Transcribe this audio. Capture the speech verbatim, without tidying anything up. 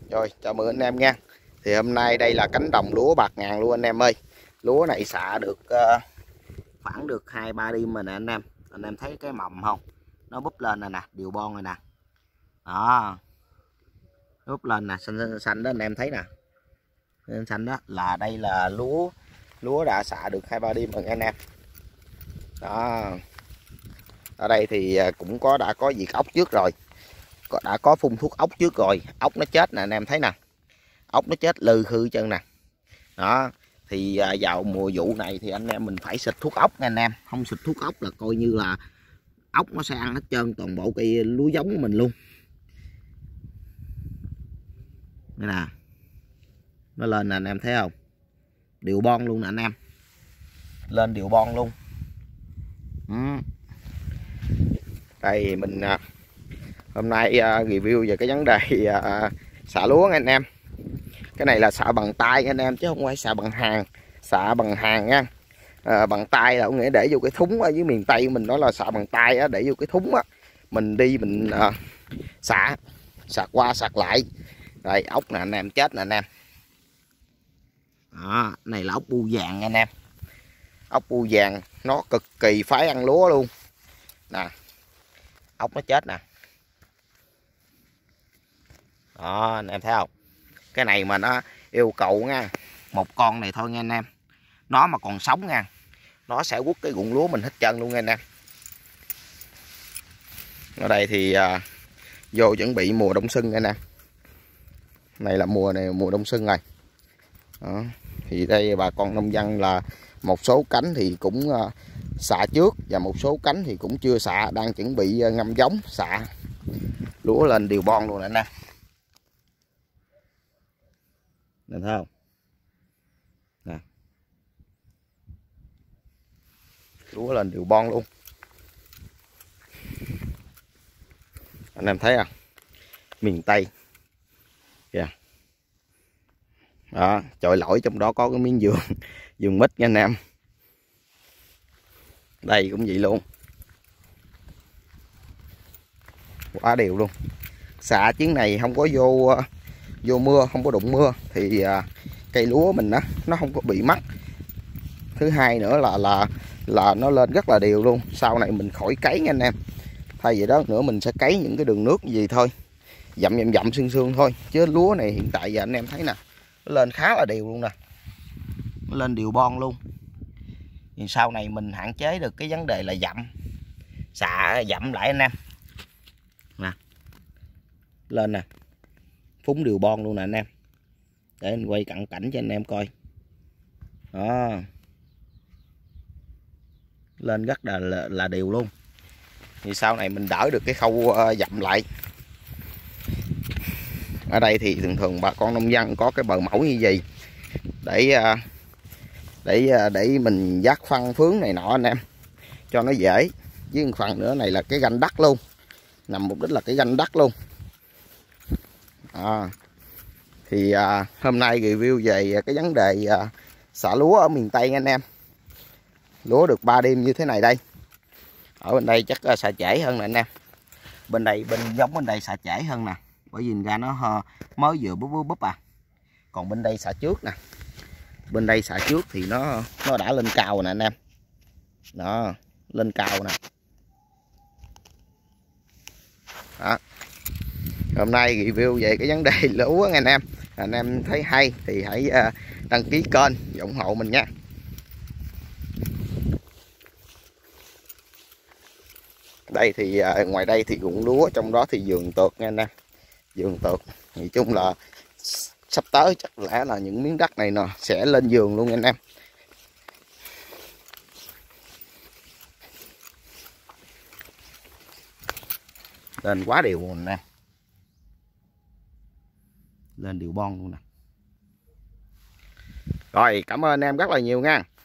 Rồi, chào mừng anh em nha. Thì hôm nay đây là cánh đồng lúa bạc ngàn luôn anh em ơi. Lúa này xạ được uh, khoảng được hai ba đêm rồi nè anh em. Anh em thấy cái mầm không? Nó búp lên rồi nè, điều bon rồi nè. Đó. Nó búp lên nè, xanh, xanh xanh đó anh em thấy nè. Xanh xanh đó là đây là lúa lúa đã xạ được hai ba đêm rồi anh em. Đó. Ở đây thì cũng có đã có diệt ốc trước rồi. Đã có phun thuốc ốc trước rồi, ốc nó chết nè anh em thấy nè. Ốc nó chết lư khư chân nè. Đó thì vào mùa vụ này thì anh em mình phải xịt thuốc ốc nha anh em. Không xịt thuốc ốc là coi như là ốc nó sẽ ăn hết trơn toàn bộ cây lúa giống của mình luôn. Đây nè, nó lên nè anh em thấy không, điều bon luôn nè anh em, lên điều bon luôn. Ừ. Đây mình hôm nay review về cái vấn đề xạ lúa nha anh em. Cái này là xạ bằng tay anh em chứ không phải xạ bằng hàng. Xạ bằng hàng nha. À, bằng tay là có nghĩa để vô cái thúng ở dưới miền Tây mình, đó là xạ bằng tay á, để vô cái thúng á, mình đi mình à, xạ sạc qua sạc lại. Rồi ốc nè anh em, chết nè anh em. Đó, này là ốc bu vàng nha anh em. Ốc bu vàng nó cực kỳ phái ăn lúa luôn nè. Ốc nó chết nè. Đó anh em thấy không, cái này mà nó yêu cầu nha, một con này thôi nha anh em, nó mà còn sống nha, nó sẽ quất cái ruộng lúa mình hết trơn luôn nha anh em. Ở đây thì à, vô chuẩn bị mùa đông xuân nha anh em. Này là mùa này mùa đông xuân rồi. Đó. Thì đây bà con nông dân là một số cánh thì cũng à, xạ trước và một số cánh thì cũng chưa xạ, đang chuẩn bị à, ngâm giống xạ lúa lên điều bon luôn nè anh em. Nhìn thấy không nè, lúa lên điều bon luôn anh em thấy à, miền Tây kìa. Yeah. Đó, chồi lỗi trong đó có cái miếng vườn vườn mít nha anh em. Đây cũng vậy luôn, quá đều luôn. Xạ chuyến này không có vô vô mưa, không có đụng mưa thì à, cây lúa mình á nó không có bị mắc. Thứ hai nữa là là là nó lên rất là đều luôn. Sau này mình khỏi cấy nha anh em. Thay vậy đó nữa mình sẽ cấy những cái đường nước gì thôi, dặm dặm dặm xương xương thôi, chứ lúa này hiện tại giờ anh em thấy nè, nó lên khá là đều luôn nè, nó lên đều bon luôn. Thì sau này mình hạn chế được cái vấn đề là dặm, xạ dặm lại anh em nè, lên nè, phúng đều bon luôn nè anh em. Để anh quay cận cảnh cho anh em coi. Đó, lên rất là, là là đều luôn. Thì sau này mình đỡ được cái khâu uh, dặm lại. Ở đây thì thường thường bà con nông dân có cái bờ mẫu như vậy để uh, để uh, để mình vác phân phướng này nọ anh em cho nó dễ. Với một phần nữa này là cái ganh đất luôn, nằm mục đích là cái ganh đất luôn. À, thì uh, hôm nay review về cái vấn đề uh, xả lúa ở miền Tây anh em. Lúa được ba đêm như thế này đây. Ở bên đây chắc uh, xả trễ hơn nè anh em. Bên đây bên giống bên đây xả trễ hơn nè, bởi vì ra nó uh, mới vừa búp búp búp à. Còn bên đây xả trước nè, bên đây xả trước thì nó nó đã lên cao rồi nè anh em. Đó, lên cao nè. Đó. Hôm nay review về cái vấn đề lúa nha anh em. Anh em thấy hay thì hãy uh, đăng ký kênh và ủng hộ mình nha. Đây thì uh, ngoài đây thì ruộng lúa, trong đó thì vườn tược nha anh em. Vườn tược, nói chung là sắp tới chắc lẽ là những miếng đất này nè sẽ lên vườn luôn nha anh em. Lên quá đều luôn nè, lên đều bon luôn nè. Rồi cảm ơn anh em rất là nhiều nha.